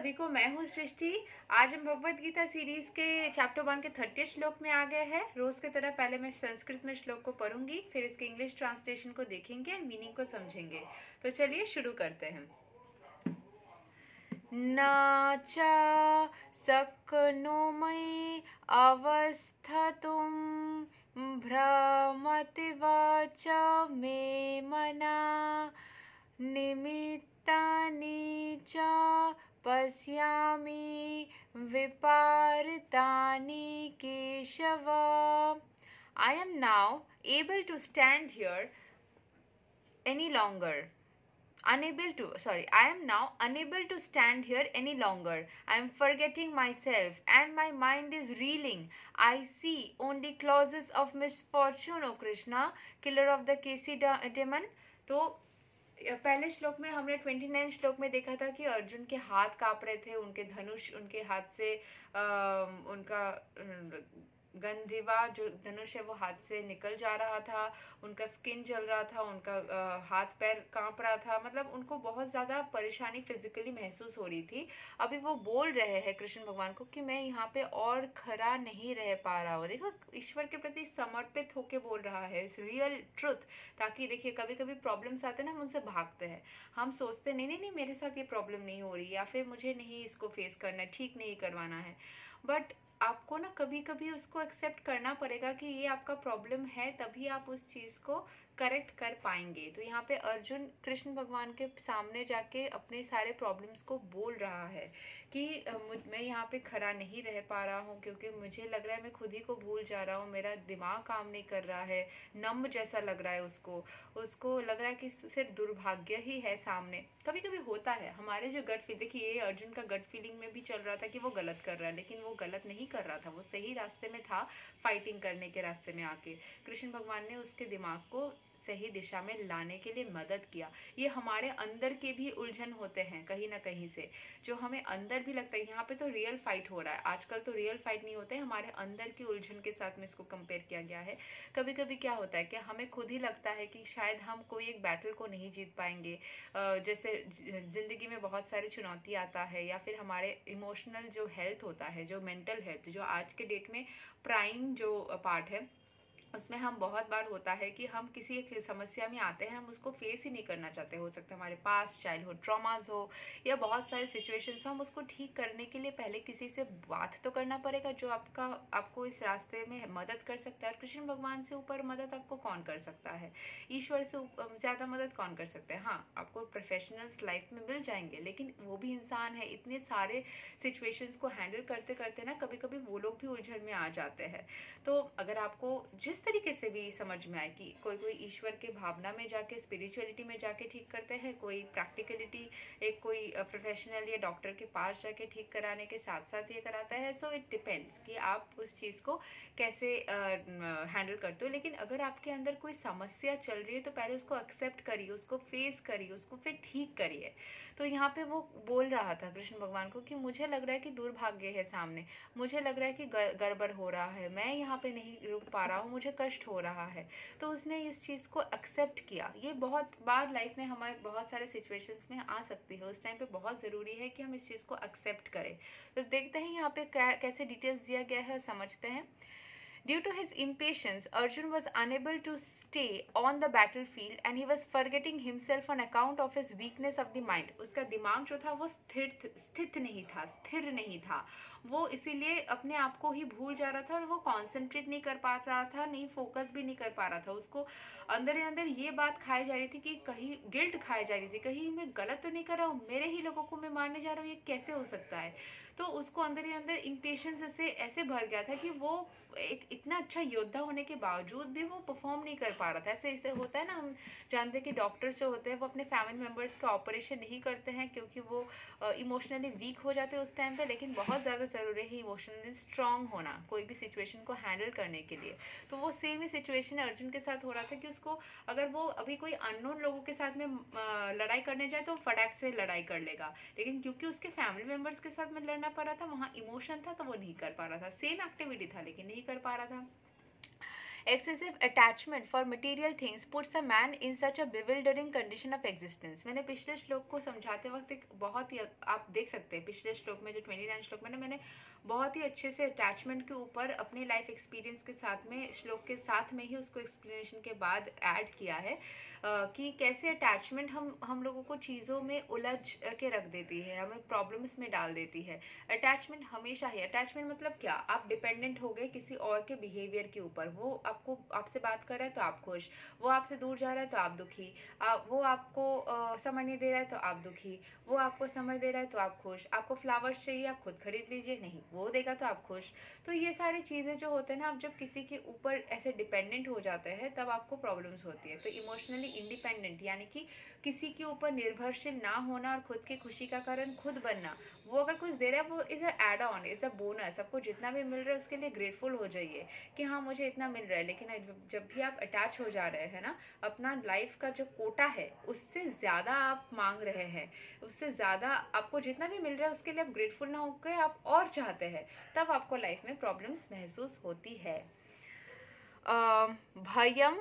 सभी को। मैं हूँ सृष्टि। आज हम भगवत गीता सीरीज के चैप्टर 1 के 30 श्लोक में आ गए हैं। रोज की तरह पहले मैं संस्कृत में श्लोक को पढ़ूंगी, फिर इसके इंग्लिश ट्रांसलेशन को देखेंगे और मीनिंग को समझेंगे। तो चलिए शुरू करते हैं। न च शक्नोमि अवस्थितुं भ्रमतीव च मे मना निमित्तानि च पश्यामि विपरीतानि Keshav. I am now able to stand here any longer. I am now unable to stand here any longer. I am forgetting myself and my mind is reeling. I see only clauses of misfortune, O Krishna, killer of the Kesi demon. तो पहले श्लोक में हमने 29 श्लोक में देखा था कि अर्जुन के हाथ कांप रहे थे, उनके धनुष उनके हाथ से उनका गंधीवा जो धनुष है वो हाथ से निकल जा रहा था, उनका स्किन जल रहा था, उनका हाथ पैर कांप रहा था, मतलब उनको बहुत ज़्यादा परेशानी फिजिकली महसूस हो रही थी। अभी वो बोल रहे हैं कृष्ण भगवान को कि मैं यहाँ पे और खड़ा नहीं रह पा रहा हूँ। देखो ईश्वर के प्रति समर्पित होके बोल रहा है, इस रियल ट्रुथ। ताकि देखिए कभी कभी प्रॉब्लम्स आते हैं ना, हम उनसे भागते हैं, हम सोचते नहीं नहीं नहीं मेरे साथ ये प्रॉब्लम नहीं हो रही, या फिर मुझे नहीं इसको फेस करना, ठीक नहीं करवाना है। बट आपको ना कभी कभी उसको एक्सेप्ट करना पड़ेगा कि ये आपका प्रॉब्लम है, तभी आप उस चीज़ को करेक्ट कर पाएंगे। तो यहाँ पे अर्जुन कृष्ण भगवान के सामने जाके अपने सारे प्रॉब्लम्स को बोल रहा है कि मैं यहाँ पे खड़ा नहीं रह पा रहा हूँ क्योंकि मुझे लग रहा है मैं खुद ही को भूल जा रहा हूँ, मेरा दिमाग काम नहीं कर रहा है, नम जैसा लग रहा है उसको लग रहा है कि सिर्फ दुर्भाग्य ही है सामने। कभी कभी होता है हमारे जो गट फील, देखिए ये अर्जुन का गट फीलिंग में भी चल रहा था कि वो गलत कर रहा है, लेकिन वो गलत नहीं कर रहा था, वो सही रास्ते में था। फाइटिंग करने के रास्ते में आके कृष्ण भगवान ने उसके दिमाग को सही दिशा में लाने के लिए मदद किया। ये हमारे अंदर के भी उलझन होते हैं कहीं ना कहीं से, जो हमें अंदर भी लगता है। यहाँ पे तो रियल फाइट हो रहा है, आजकल तो रियल फाइट नहीं होते हैं, हमारे अंदर की उलझन के साथ में इसको कंपेयर किया गया है। कभी कभी क्या होता है कि हमें खुद ही लगता है कि शायद हम कोई एक बैटल को नहीं जीत पाएंगे। जैसे जिंदगी में बहुत सारी चुनौती आता है, या फिर हमारे इमोशनल जो हेल्थ होता है, जो मेंटल हेल्थ, जो आज के डेट में प्राइम जो पार्ट है, उसमें हम बहुत बार होता है कि हम किसी एक समस्या में आते हैं, हम उसको फेस ही नहीं करना चाहते। हो सकता है हमारे पास चाइल्डहुड ट्रॉमास हो या बहुत सारे सिचुएशंस हो, हम उसको ठीक करने के लिए पहले किसी से बात तो करना पड़ेगा जो आपको इस रास्ते में मदद कर सकता है। और कृष्ण भगवान से ऊपर मदद आपको कौन कर सकता है? ईश्वर से ज़्यादा मदद कौन कर सकता है? हाँ, आपको प्रोफेशनल्स लाइफ में मिल जाएंगे, लेकिन वो भी इंसान है। इतने सारे सिचुएशंस को हैंडल करते करते ना कभी कभी वो लोग भी उलझन में आ जाते हैं। तो अगर आपको जिस तरीके से भी समझ में आए कि कोई ईश्वर के भावना में जाके, स्पिरिचुअलिटी में जाके ठीक करते हैं, कोई प्रैक्टिकलिटी एक कोई प्रोफेशनल या डॉक्टर के पास जाके ठीक कराने के साथ साथ ये कराता है। सो इट डिपेंड्स कि आप उस चीज़ को कैसे हैंडल करते हो। लेकिन अगर आपके अंदर कोई समस्या चल रही है तो पहले उसको एक्सेप्ट करिए, उसको फेस करिए, उसको फिर ठीक करिए। तो यहाँ पे वो बोल रहा था कृष्ण भगवान को कि मुझे लग रहा है कि दुर्भाग्य है सामने, मुझे लग रहा है कि गड़बड़ हो रहा है, मैं यहाँ पे नहीं रुक पा रहा हूँ, मुझे कष्ट हो रहा है। तो उसने इस चीज़ को एक्सेप्ट किया। ये बहुत बार लाइफ में हमारे बहुत सारे सिचुएशंस में आ सकती है, उस टाइम पे बहुत ज़रूरी है कि हम इस चीज़ को एक्सेप्ट करें। तो देखते हैं यहाँ पे कैसे डिटेल्स दिया गया है, समझते हैं। Due to his impatience, Arjun was unable to stay on the battlefield and he was forgetting himself on account of his weakness of the mind. उसका दिमाग जो था वो स्थित नहीं था, स्थिर नहीं था। वो इसीलिए अपने आप को ही भूल जा रहा था और वो कॉन्सेंट्रेट नहीं कर पा रहा था, नहीं फोकस भी नहीं कर पा रहा था। उसको अंदर ही अंदर ये बात खाई जा रही थी कि कहीं गिल्ट खाई जा रही थी, कहीं मैं गलत तो नहीं कर रहा हूँ, मेरे ही लोगों को मैं मारने जा रहा हूँ, ये कैसे हो सकता है। तो उसको अंदर ही अंदर इम्पेशंस ऐसे भर गया था कि वो एक इतना अच्छा योद्धा होने के बावजूद भी वो परफॉर्म नहीं कर पा रहा था। ऐसे होता है ना, हम जानते हैं कि डॉक्टर्स जो होते हैं वो अपने फैमिली मेम्बर्स का ऑपरेशन नहीं करते हैं क्योंकि वो इमोशनली वीक हो जाते हैं उस टाइम पे। लेकिन बहुत ज़्यादा ज़रूरी है इमोशनली स्ट्रांग होना कोई भी सिचुएशन को हैंडल करने के लिए। तो वो सेम ही सिचुएशन अर्जुन के साथ हो रहा था कि उसको अगर वो अभी कोई अननोन लोगों के साथ में लड़ाई करने जाए तो फटाक से लड़ाई कर लेगा, लेकिन क्योंकि उसके फैमिली मेम्बर्स के साथ में लड़ना पड़ रहा था, वहाँ इमोशन था तो वो नहीं कर पा रहा था। सेम एक्टिविटी था लेकिन नहीं कर पा रहा था। Excessive attachment for material things puts a man in such a bewildering condition of existence. मैंने पिछले श्लोक को समझाते वक्त एक बहुत ही, आप देख सकते हैं पिछले श्लोक में जो 29 श्लोक में ना मैंने बहुत ही अच्छे से अटैचमेंट के ऊपर अपने लाइफ एक्सपीरियंस के साथ में श्लोक के साथ में ही उसको एक्सप्लेनेशन के बाद ऐड किया है कि कैसे अटैचमेंट हम लोगों को चीज़ों में उलझ के रख देती है, हमें प्रॉब्लम्स में डाल देती है। अटैचमेंट हमेशा ही, अटैचमेंट मतलब क्या, आप डिपेंडेंट हो गए किसी और के बिहेवियर के ऊपर। वो आपसे बात कर रहा है तो आप खुश, वो आपसे दूर जा रहा है तो आप दुखी, वो आपको समय नहीं दे रहा है तो आप दुखी, वो आपको समय दे रहा है तो आप खुश, आपको फ्लावर्स चाहिए आप खुद खरीद लीजिए, नहीं वो देगा तो आप खुश। तो ये सारी चीज़ें जो होते हैं ना, आप जब किसी के ऊपर ऐसे डिपेंडेंट हो जाते हैं तब आपको प्रॉब्लम्स होती है। तो इमोशनली इंडिपेंडेंट यानी कि किसी के ऊपर निर्भरशील ना होना और खुद की खुशी का कारण खुद बनना। वो अगर कुछ दे रहा है वो is a add on, is a bonus, आपको जितना भी मिल रहा है उसके लिए ग्रेटफुल हो जाइए कि हाँ मुझे इतना मिल रहा है। लेकिन जब भी आप अटैच हो जा रहे हैं ना, अपना लाइफ का जो कोटा है उससे ज़्यादा आप मांग रहे हैं, उससे ज़्यादा आपको जितना भी मिल रहा है उसके लिए आप ग्रेटफुल ना होकर आप और चाहते हैं, तब आपको लाइफ में प्रॉब्लम्स महसूस होती है। भयम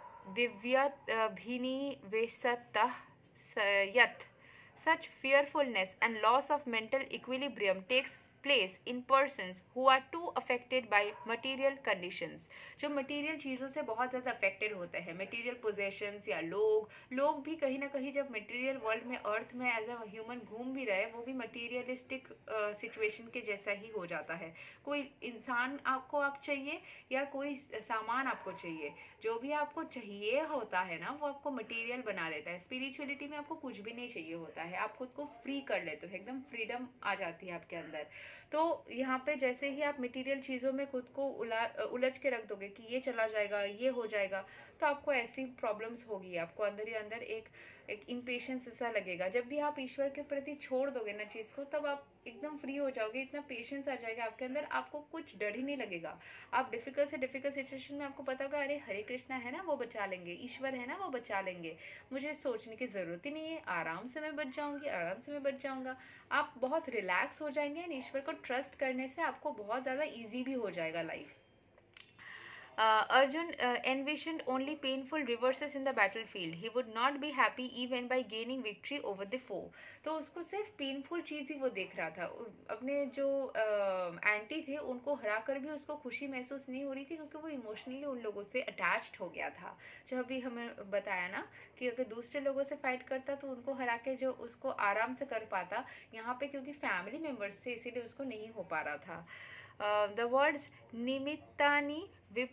दिव्यभिनिवेशतः यत् such fearfulness and loss of mental equilibrium takes place in persons who are too affected by material conditions। जो मटेरियल चीज़ों से बहुत ज़्यादा अफेक्टेड होते हैं, मटेरियल पोजेशंस या लोग भी कहीं ना कहीं जब मटेरियल वर्ल्ड में अर्थ में एज अ ह्यूमन घूम भी रहे, वो भी मटेरियलिस्टिक सिचुएशन के जैसा ही हो जाता है। कोई इंसान आपको चाहिए या कोई सामान आपको चाहिए, जो भी आपको चाहिए होता है ना वो आपको मटेरियल बना देता है। स्पिरिचुअलिटी में आपको कुछ भी नहीं चाहिए होता है, आप खुद को फ्री कर लेते हो, एकदम फ्रीडम आ जाती है आपके अंदर। तो यहाँ पे जैसे ही आप मटेरियल चीज़ों में खुद को उलझ के रख दोगे कि ये चला जाएगा ये हो जाएगा, तो आपको ऐसी प्रॉब्लम्स होगी, आपको अंदर ही अंदर एक इम्पेशेंस ऐसा लगेगा। जब भी आप ईश्वर के प्रति छोड़ दोगे ना चीज़ को, तब आप एकदम फ्री हो जाओगे, इतना पेशेंस आ जाएगा आपके अंदर, आपको कुछ डर ही नहीं लगेगा। आप डिफिकल्ट से डिफिकल्ट सिचुएशन में आपको पता होगा अरे हरे कृष्णा है ना वो बचा लेंगे, ईश्वर है ना वो बचा लेंगे, मुझे सोचने की ज़रूरत ही नहीं है, आराम से मैं बच जाऊंगी, आराम से मैं बच जाऊंगा। आप बहुत रिलैक्स हो जाएंगे एंड ईश्वर को ट्रस्ट करने से आपको बहुत ज़्यादा ईजी भी हो जाएगा life. Arjun envisioned only painful reverses in the battlefield. He would not be happy even by gaining victory over the foe. तो उसको सिर्फ पेनफुल चीज़ ही वो देख रहा था। अपने जो एंटी थे उनको हरा कर भी उसको खुशी महसूस नहीं हो रही थी, क्योंकि वो इमोशनली उन लोगों से अटैच्ड हो गया था। जो अभी हमें बताया ना कि अगर दूसरे लोगों से फाइट करता तो उनको हरा के जो उसको आराम से कर पाता, यहाँ पे क्योंकि फैमिली मेम्बर्स थे इसीलिए उसको नहीं हो पा रहा था। The words निमित्तानि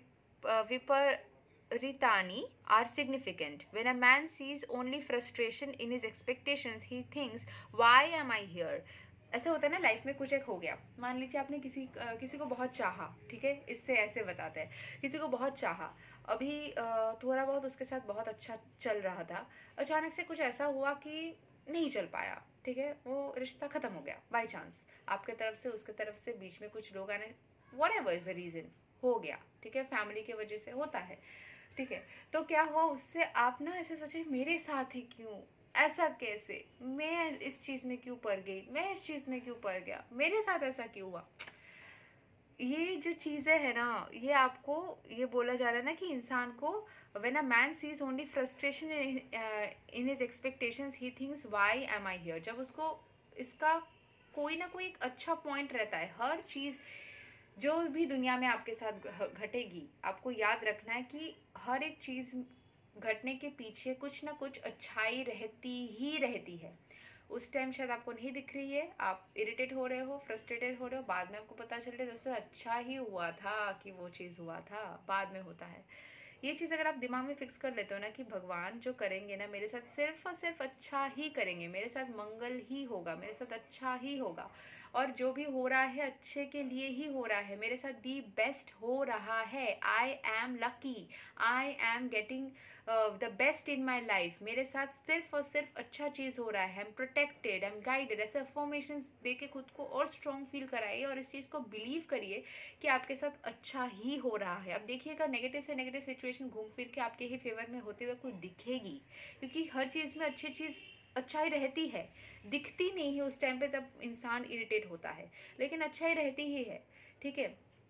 viparitani are significant. When a man sees only frustration in his expectations, he thinks, why am I here? ऐसा होता है ना लाइफ में, कुछ एक हो गया, मान लीजिए आपने किसी को बहुत चाहा, ठीक है, इससे ऐसे बताते हैं, किसी को बहुत चाहा, अभी थोड़ा बहुत उसके साथ बहुत अच्छा चल रहा था, अचानक से कुछ ऐसा हुआ कि नहीं चल पाया, ठीक है, वो रिश्ता खत्म हो गया बाई चांस, आपके तरफ से उसके तरफ से बीच में कुछ लोग आने, व्हाटएवर इज द रीजन, हो गया, ठीक है, फैमिली की वजह से होता है, ठीक है। तो क्या हुआ उससे, आप ना ऐसे सोचे मेरे साथ ही क्यों, ऐसा कैसे, मैं इस चीज़ में क्यों पड़ गई, मैं इस चीज़ में क्यों पड़ गया, मेरे साथ ऐसा क्यों हुआ। ये जो चीज़ें है ना, ये आपको ये बोला जा रहा है ना कि इंसान को when a man sees only frustration in his expectations ही thinks why am I here. जब उसको इसका कोई ना कोई एक अच्छा पॉइंट रहता है, हर चीज़ जो भी दुनिया में आपके साथ घटेगी, आपको याद रखना है कि हर एक चीज़ घटने के पीछे कुछ ना कुछ अच्छाई रहती ही रहती है। उस टाइम शायद आपको नहीं दिख रही है, आप इरिटेट हो रहे हो, फ्रस्ट्रेटेड हो रहे हो, बाद में आपको पता चल रहा है दोस्तों अच्छा ही हुआ था कि वो चीज़ हुआ था, बाद में होता है। ये चीज़ अगर आप दिमाग में फिक्स कर लेते हो ना कि भगवान जो करेंगे ना मेरे साथ सिर्फ और सिर्फ अच्छा ही करेंगे, मेरे साथ मंगल ही होगा, मेरे साथ अच्छा ही होगा, और जो भी हो रहा है अच्छे के लिए ही हो रहा है, मेरे साथ दी बेस्ट हो रहा है, I am lucky, I am getting the best in my life, मेरे साथ सिर्फ और सिर्फ अच्छा चीज़ हो रहा है, I am protected, I am guided, ऐसे अफर्मेशन दे के खुद को और स्ट्रॉन्ग फील कराइए और इस चीज़ को बिलीव करिए कि आपके साथ अच्छा ही हो रहा है। अब देखिएगा नेगेटिव से नेगेटिव सिचुएशन घूम फिर के आपके ही फेवर में होते हुए कोई दिखेगी, क्योंकि हर चीज़ में अच्छी चीज़ अच्छाई रहती है, दिखती नहीं है उस टाइम पे, तब इंसान इरिटेट होता है, लेकिन अच्छाई रहती ही है, ठीक है।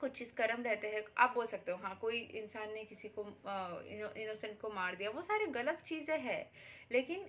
कुछ चीज़ कर्म रहते हैं, आप बोल सकते हो हाँ कोई इंसान ने किसी को इनोसेंट को मार दिया, वो सारी गलत चीज़ें हैं, लेकिन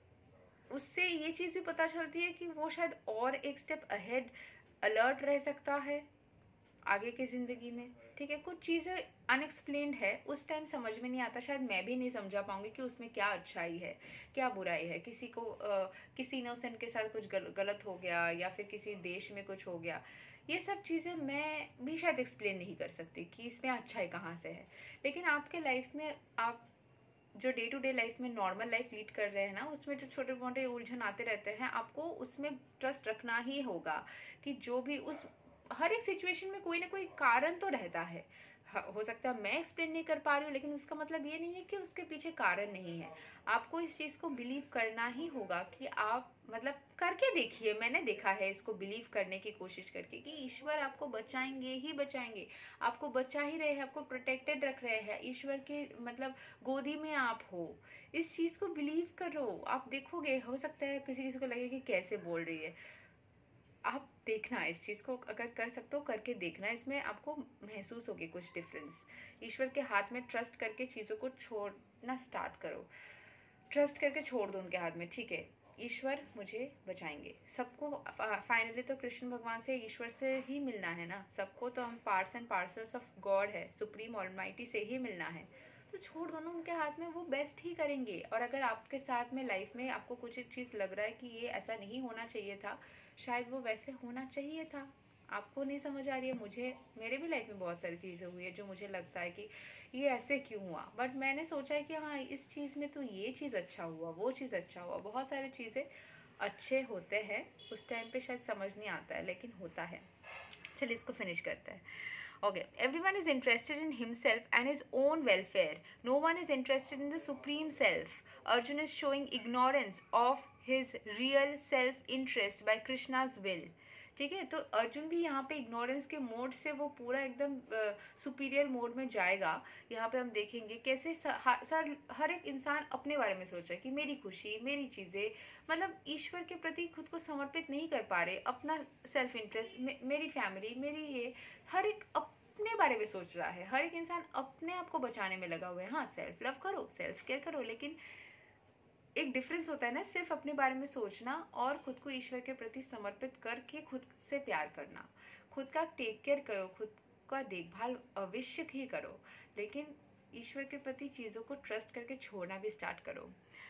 उससे ये चीज़ भी पता चलती है कि वो शायद और एक स्टेप अहेड अलर्ट रह सकता है आगे की ज़िंदगी में। ठीक है, कुछ चीज़ें अनएक्सप्लेन्ड है, उस टाइम समझ में नहीं आता, शायद मैं भी नहीं समझा पाऊंगी कि उसमें क्या अच्छाई है क्या बुराई है। किसी को किसी इनोसेंट के साथ कुछ गलत हो गया, या फिर किसी देश में कुछ हो गया, ये सब चीज़ें मैं भी शायद एक्सप्लेन नहीं कर सकती कि इसमें अच्छाई कहाँ से है। लेकिन आपके लाइफ में आप जो डे टू डे लाइफ में नॉर्मल लाइफ लीड कर रहे हैं ना, उसमें जो छोटे मोटे उलझन आते रहते हैं, आपको उसमें ट्रस्ट रखना ही होगा कि जो भी उस हर एक सिचुएशन में कोई ना कोई कारण तो रहता है। हो सकता है मैं एक्सप्लेन नहीं कर पा रही हूँ, लेकिन उसका मतलब ये नहीं है कि उसके पीछे कारण नहीं है। आपको इस चीज़ को बिलीव करना ही होगा कि आप मतलब करके देखिए, मैंने देखा है इसको बिलीव करने की कोशिश करके कि ईश्वर आपको बचाएंगे ही बचाएंगे, आपको बचा ही रहे हैं, आपको प्रोटेक्टेड रख रहे हैं, ईश्वर के मतलब गोदी में आप हो। इस चीज़ को बिलीव करो, आप देखोगे। हो सकता है किसी किसी को लगे कि कैसे बोल रही है, आप देखना इस चीज़ को, अगर कर सकते हो करके देखना, इसमें आपको महसूस होगी कुछ डिफरेंस। ईश्वर के हाथ में ट्रस्ट करके चीज़ों को छोड़ना स्टार्ट करो, ट्रस्ट करके छोड़ दो उनके हाथ में। ठीक है, ईश्वर मुझे बचाएंगे, सबको फाइनली तो कृष्ण भगवान से, ईश्वर से ही मिलना है ना सबको, तो हम parts and parcels of God है, सुप्रीम ऑलमाइटी से ही मिलना है, तो छोड़ दो ना उनके हाथ में, वो बेस्ट ही करेंगे। और अगर आपके साथ में लाइफ में आपको कुछ एक चीज़ लग रहा है कि ये ऐसा नहीं होना चाहिए था, शायद वो वैसे होना चाहिए था, आपको नहीं समझ आ रही है। मुझे मेरे भी लाइफ में बहुत सारी चीज़ें हुई है जो मुझे लगता है कि ये ऐसे क्यों हुआ, बट मैंने सोचा है कि हाँ इस चीज़ में तो ये चीज़ अच्छा हुआ, वो चीज़ अच्छा हुआ, बहुत सारी चीज़ें अच्छे होते हैं। उस टाइम पे शायद समझ नहीं आता है, लेकिन होता है। चलिए इसको फिनिश करते हैं। Okay, everyone is interested in himself and his own welfare. No one is interested in the supreme self. Arjun is showing ignorance of his real self-interest by Krishna's will. ठीक है, तो अर्जुन भी यहाँ पे इग्नोरेंस के mode से वो पूरा एकदम सुपीरियर मोड में जाएगा। यहाँ पे हम देखेंगे कैसे हर एक इंसान अपने बारे में सोच रहा है कि मेरी खुशी, मेरी चीज़ें, मतलब ईश्वर के प्रति खुद को समर्पित नहीं कर पा रहे, अपना सेल्फ इंटरेस्ट, मेरी फैमिली, मेरी ये, हर एक अपने बारे में सोच रहा है। हर एक इंसान अपने आप को बचाने में लगा हुआ है। हाँ, सेल्फ लव करो, सेल्फ केयर करो, लेकिन एक डिफरेंस होता है ना सिर्फ अपने बारे में सोचना और खुद को ईश्वर के प्रति समर्पित करके खुद से प्यार करना। खुद का टेक केयर करो, खुद का देखभाल अवश्य ही करो, लेकिन ईश्वर के प्रति चीज़ों को ट्रस्ट करके छोड़ना भी स्टार्ट करो।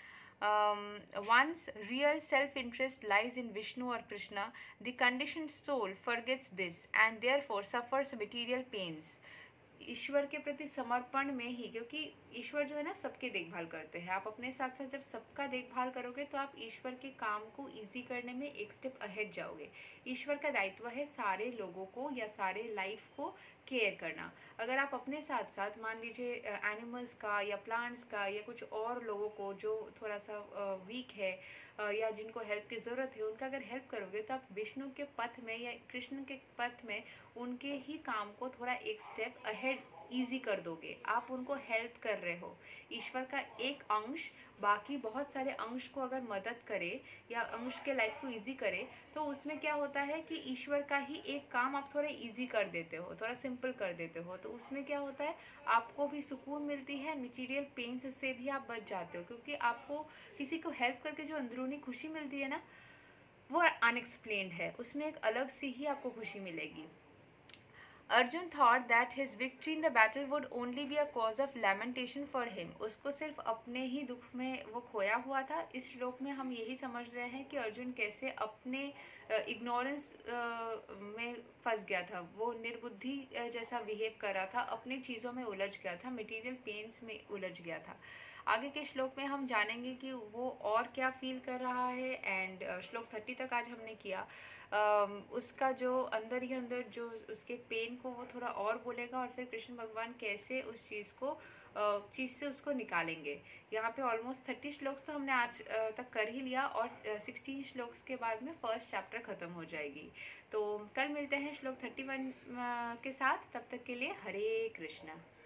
One's real self-interest lies in Vishnu or Krishna. The conditioned soul forgets this and therefore suffers material pains. ईश्वर के प्रति समर्पण में ही, क्योंकि ईश्वर जो है ना सबके देखभाल करते हैं, आप अपने साथ साथ जब सबका देखभाल करोगे तो आप ईश्वर के काम को इजी करने में एक स्टेप अहेड जाओगे। ईश्वर का दायित्व है सारे लोगों को या सारे लाइफ को केयर करना। अगर आप अपने साथ साथ मान लीजिए एनिमल्स का या प्लांट्स का या कुछ और लोगों को जो थोड़ा सा वीक है या जिनको हेल्प की ज़रूरत है, उनका अगर हेल्प करोगे तो आप विष्णु के पथ में या कृष्ण के पथ में उनके ही काम को थोड़ा एक स्टेप अहेड ईजी कर दोगे। आप उनको हेल्प कर रहे हो। ईश्वर का एक अंश बाकी बहुत सारे अंश को अगर मदद करे या अंश के लाइफ को इजी करे, तो उसमें क्या होता है कि ईश्वर का ही एक काम आप थोड़ा इजी कर देते हो, थोड़ा सिंपल कर देते हो, तो उसमें क्या होता है आपको भी सुकून मिलती है, मटीरियल पेन्स से भी आप बच जाते हो, क्योंकि आपको किसी को हेल्प करके जो अंदरूनी खुशी मिलती है ना, वो अनएक्सप्लेन्ड है, उसमें एक अलग सी ही आपको खुशी मिलेगी। Arjun thought that his victory in the battle would only be a cause of lamentation for him. उसको सिर्फ अपने ही दुख में वो खोया हुआ था। इस श्लोक में हम यही समझ रहे हैं कि अर्जुन कैसे अपने इग्नोरेंस में फंस गया था, वो निर्बुद्धि जैसा बिहेव कर रहा था, अपनी चीज़ों में उलझ गया था, मटेरियल पेन्स में उलझ गया था। आगे के श्लोक में हम जानेंगे कि वो और क्या फील कर रहा है। एंड श्लोक 30 तक आज हमने किया। उसका जो अंदर ही अंदर जो उसके पेन को वो थोड़ा और बोलेगा, और फिर कृष्ण भगवान कैसे उस चीज़ से उसको निकालेंगे। यहाँ पे ऑलमोस्ट 30 श्लोक तो हमने आज तक कर ही लिया, और 16 श्लोक्स के बाद में फर्स्ट चैप्टर ख़त्म हो जाएगी। तो कल मिलते हैं श्लोक 31 के साथ। तब तक के लिए हरे कृष्णा।